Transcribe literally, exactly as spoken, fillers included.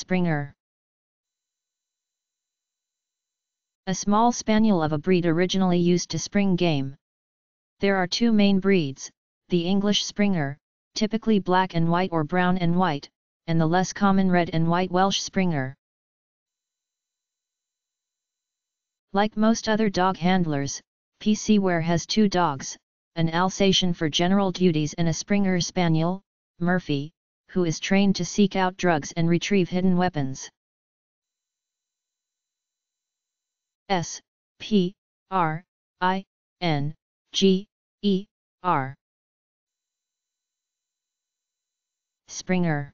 Springer. A small spaniel of a breed originally used to spring game. There are two main breeds, the English Springer, typically black and white or brown and white, and the less common red and white Welsh Springer. Like most other dog handlers, P C Ware has two dogs, an Alsatian for general duties and a Springer Spaniel, Murphy, who is trained to seek out drugs and retrieve hidden weapons. S, P, R, I, N, G, E, R. Springer.